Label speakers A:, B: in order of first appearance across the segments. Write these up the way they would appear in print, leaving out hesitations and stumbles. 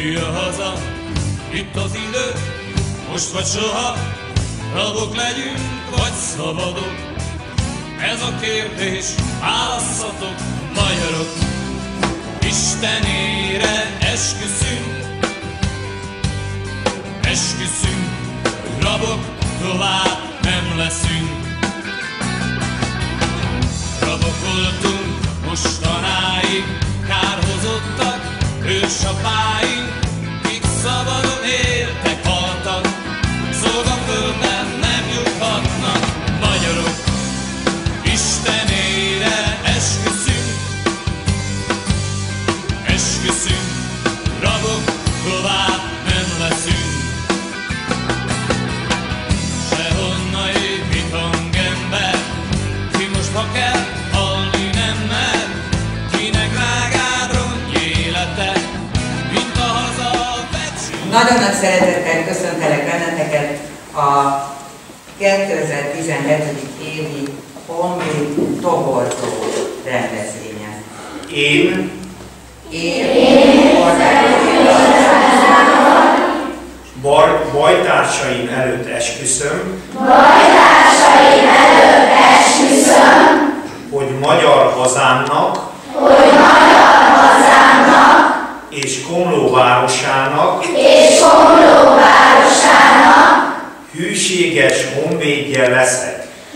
A: Jöjjön haza, itt az idő, most vagy soha, rabok legyünk, vagy szabadok. Ez a kérdés, válasszatok, magyarok. Istenére esküszünk, esküszünk, rabok tovább nem leszünk. Rabok voltunk mostanáig, kárhozottak, ősapáink, kik szabadon éltek, haltak, szolgaföldben nem juthatnak. Magyarok, Istenére esküszünk, esküszünk, rabok tovább nem leszünk. Sehonnan épít hangember, ki most ha kell, halni nem mer, kinek rágád rongy élete, mint a haza becsül.
B: Nagyon nagy szeretettel köszöntelek benneteket a 2017. évi Honvéd Tobortó rendezvényen.
C: Én bajtársaim előtt esküszöm, hogy magyar hazámnak és Komló városának hűséges honvédje leszek.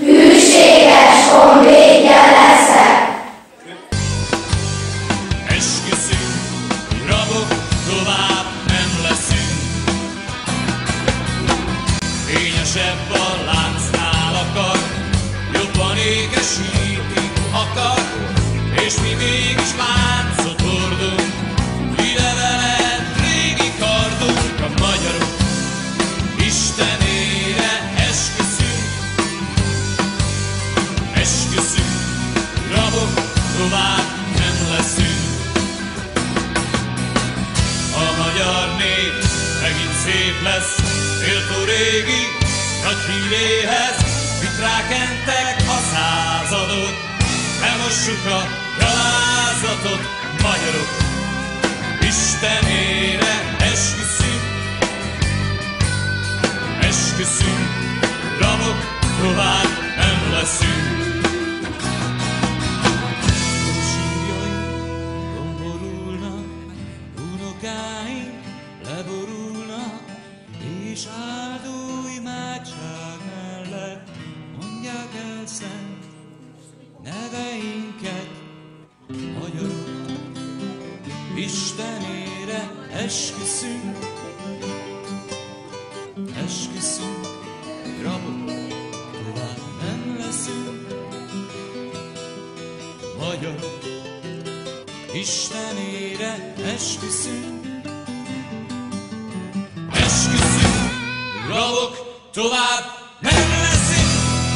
A: Esküszünk, rabok tovább nem leszünk. Fényesebb a láncnál akar, jobban égesíti akar, és mi mégis láncot hordunk, ide veled régi kardunk. A magyarok Istenére esküszünk, esküszünk, rabok tovább nem leszünk. A magyar nép megint szép lesz, méltó régi nagy híréhez, mit rákentek a századot, elmossuk a gyalázatot. Magyarok, Istenére esküszünk, esküszünk, rabok tovább nem leszünk. Leborulnak, és áldó imádság mellett mondják el szent neveinket. Magyarok, Istenére esküszünk, esküszünk, rabok tovább nem leszünk. Magyarok, Istenére esküszünk, esküszünk, rabok tovább nem leszünk.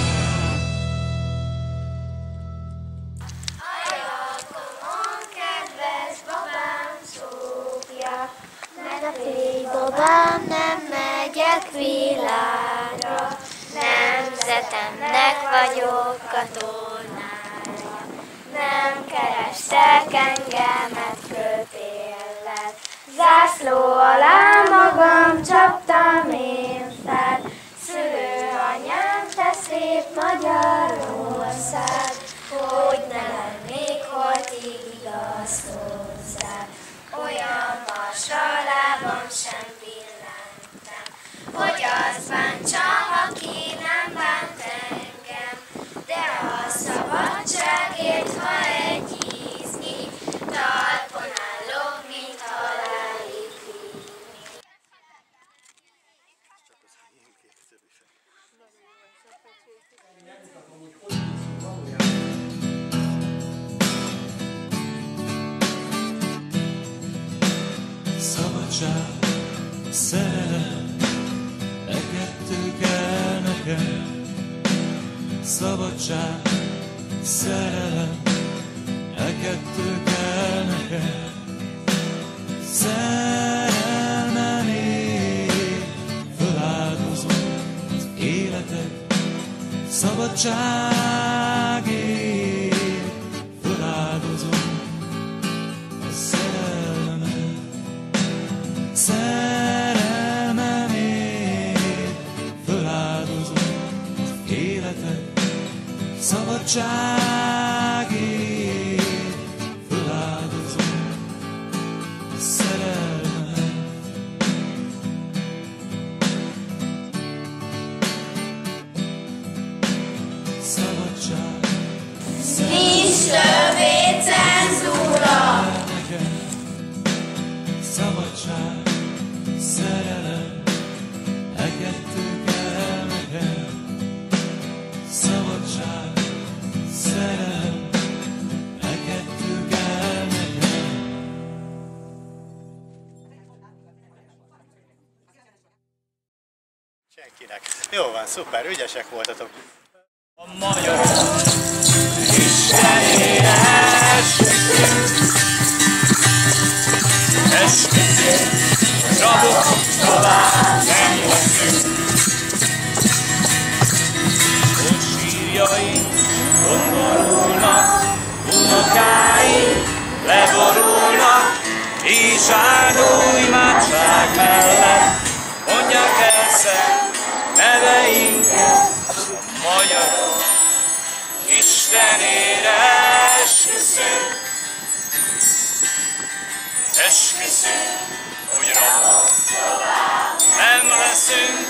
D: Ajakomon, kedves babám, szófja, mert a fél babám nem megyek világra, nemzetemnek vagyok katonája. Nem kerestek engemet kötéllel, zászló alá magam csaptam én fel. Szülőanyám, te szép Magyarország, hogy ne lennék holtig igaz hozzád. Olyan marsra lábam sem pillentem, hogy azt bántsam, aki nem bánt engem. De a szabadságért, ha egy íznyi talpon állok, mint halálig vinni.
A: Szabadság, szerelem, e kettő kell nekem. Szabadság, szerelem, e kettő kell nekem. Szerelmemért föláldozom az életet, szabadságért föláldozom a szerelmet.
E: szerelmemért föláldozom az életet, szabadságért föláldozom a szerelmemet. Szabadság,
D: Nincs többé cenzúra.
E: szabadság, szerelem, elkettő kell nekem. Szabadság, szerelem, elkettő kell nekem.
F: Senkinek. Jó van, szuper, ügyesek voltatok.
E: A magyarok Istenére esküszünk, rabok tovább nem leszünk. Ott sírjaink gondolulnak, unokáink leborulnak, és áldó imádság mellett mondják el szent neveinket. Magyarok Istenére esküszünk, esküszünk, hogy rabok tovább nem leszünk.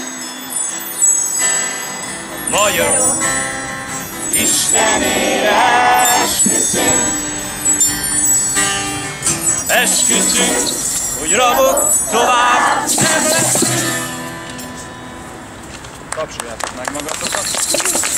E: Magyarok Istenére esküszünk, esküszünk, hogy rabok tovább nem leszünk. Kapcsoljátok meg magatokat.